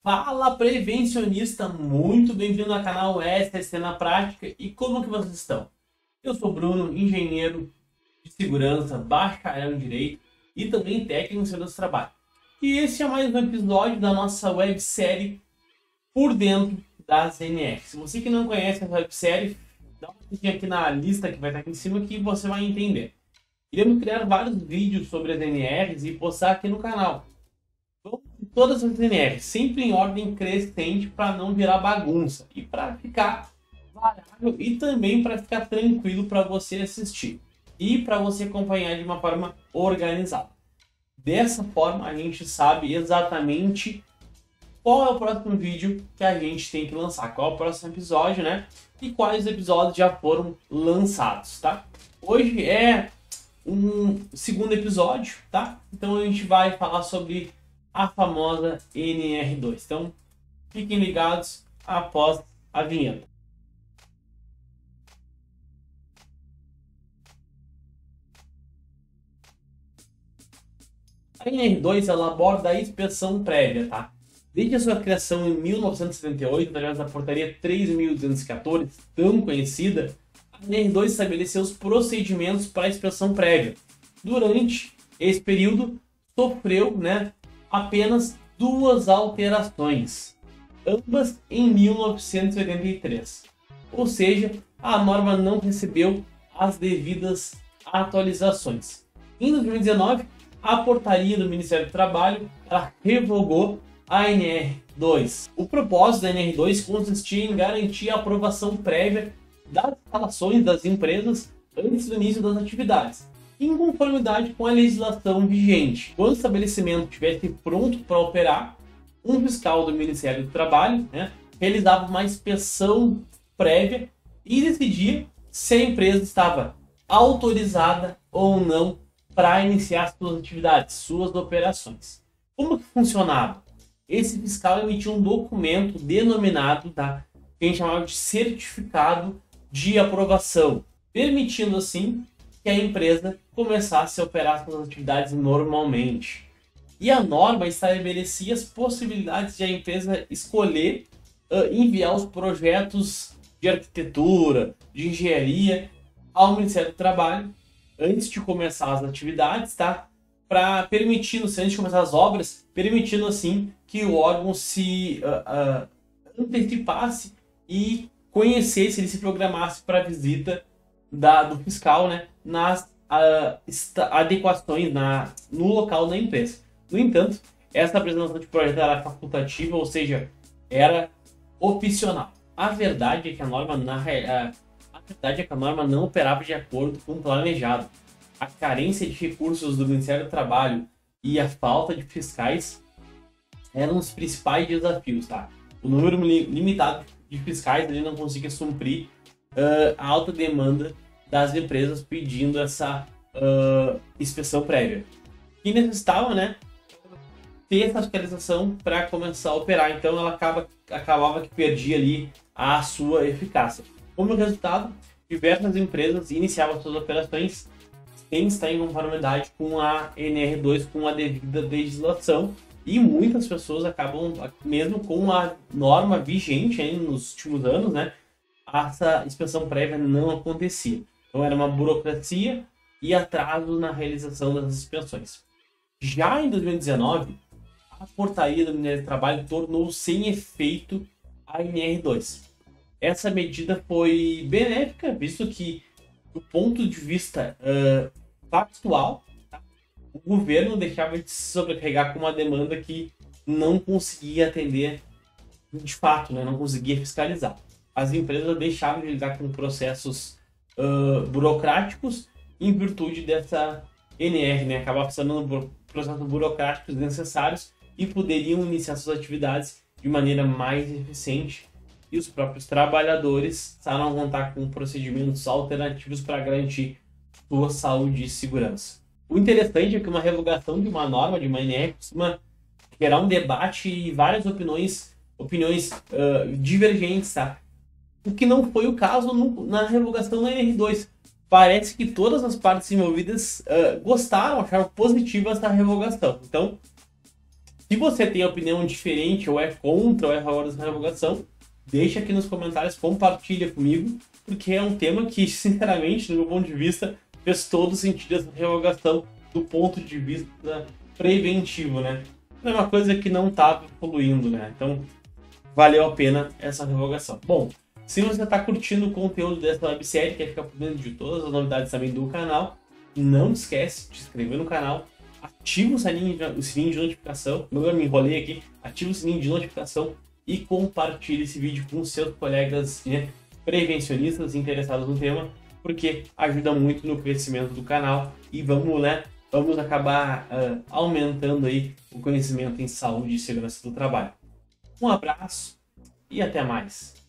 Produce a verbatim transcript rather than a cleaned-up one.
Fala, prevencionista, muito bem-vindo ao canal S S T na Prática. E como que vocês estão? Eu sou Bruno, engenheiro de segurança, bacharel em Direito e também técnico em segurança do trabalho. E esse é mais um episódio da nossa websérie Por Dentro das N R. Se você que não conhece essa websérie, dá uma olhadinha aqui na lista que vai estar aqui em cima que você vai entender. Iremos criar vários vídeos sobre as N Rs e postar aqui no canal. Todas as N Rs, sempre em ordem crescente para não virar bagunça e para ficar variável e também para ficar tranquilo para você assistir e para você acompanhar de uma forma organizada. Dessa forma a gente sabe exatamente qual é o próximo vídeo que a gente tem que lançar, qual é o próximo episódio, né? E quais episódios já foram lançados, tá? Hoje é um segundo episódio, tá? Então a gente vai falar sobre a famosa N R dois. Então, fiquem ligados após a vinheta. A N R dois ela aborda a inspeção prévia, tá? Desde a sua criação em mil novecentos e setenta e oito, através da portaria três mil duzentos e quatorze, tão conhecida, a N R dois estabeleceu os procedimentos para a inspeção prévia. Durante esse período, sofreu, né, apenas duas alterações, ambas em mil novecentos e oitenta e três. Ou seja, a norma não recebeu as devidas atualizações. Em dois mil e dezenove, a portaria do Ministério do Trabalho ela revogou a N R dois. O propósito da N R dois consistia em garantir a aprovação prévia das instalações das empresas antes do início das atividades, em conformidade com a legislação vigente. Quando o estabelecimento estivesse pronto para operar, um fiscal do Ministério do Trabalho, né, realizava uma inspeção prévia e decidia se a empresa estava autorizada ou não para iniciar suas atividades, suas operações. Como que funcionava? Esse fiscal emitia um documento denominado, tá, que a gente chamava de certificado de aprovação, permitindo assim que a empresa começasse a operar suas atividades normalmente. E a norma estabelecia as possibilidades de a empresa escolher uh, enviar os projetos de arquitetura, de engenharia ao Ministério do Trabalho antes de começar as atividades, tá? Para permitindo, antes de começar as obras, permitindo assim que o órgão se uh, uh, antecipasse e conhecesse, ele se programasse para a visita da, do fiscal, né, nas uh, adequações na, no local da empresa. No entanto, essa apresentação de projeto era facultativa, ou seja, era opcional. A verdade é que a norma, na, uh, a verdade é que a norma não operava de acordo com o planejado. A carência de recursos do Ministério do Trabalho e a falta de fiscais eram os principais desafios, tá? O número li limitado de fiscais ele não conseguia suprir uh, a alta demanda das empresas pedindo essa uh, inspeção prévia. E necessitava, né, ter essa fiscalização para começar a operar. Então ela acaba, acabava que perdia ali a sua eficácia. Como resultado, diversas empresas iniciavam suas operações sem estar em conformidade com a N R dois, com a devida legislação. E muitas pessoas acabam, mesmo com a norma vigente aí nos últimos anos, né, essa inspeção prévia não acontecia. Então era uma burocracia e atraso na realização das inspeções. Já em dois mil e dezenove, a portaria do Ministério do Trabalho tornou sem efeito a N R dois. Essa medida foi benéfica, visto que, do ponto de vista uh, factual, tá, o governo deixava de se sobrecarregar com uma demanda que não conseguia atender de fato, né, não conseguia fiscalizar. As empresas deixavam de lidar com processos Uh, burocráticos em virtude dessa N R, né? Acabar funcionando processos burocráticos necessários e poderiam iniciar suas atividades de maneira mais eficiente e os próprios trabalhadores passaram a contar com procedimentos alternativos para garantir sua saúde e segurança. O interessante é que uma revogação de uma norma, de uma N R, costuma gerar um debate e várias opiniões, opiniões uh, divergentes, tá? O que não foi o caso no, na revogação da N R dois. Parece que todas as partes envolvidas uh, gostaram, acharam positiva essa revogação. Então, Se você tem opinião diferente, ou é contra, ou é a favor dessa revogação, deixa aqui nos comentários, compartilha comigo, porque é um tema que, sinceramente, no meu ponto de vista, fez todo sentido essa revogação do ponto de vista preventivo, né? É uma coisa que não estava evoluindo, né? Então, valeu a pena essa revogação. Bom, se você está curtindo o conteúdo dessa websérie, quer ficar por dentro de todas as novidades também do canal, não esquece de se inscrever no canal, ativa o sininho de, o sininho de notificação, eu me enrolei aqui, ativa o sininho de notificação e compartilhe esse vídeo com seus colegas, né, prevencionistas interessados no tema, porque ajuda muito no crescimento do canal e vamos, né, vamos acabar uh, aumentando aí o conhecimento em saúde e segurança do trabalho. Um abraço e até mais!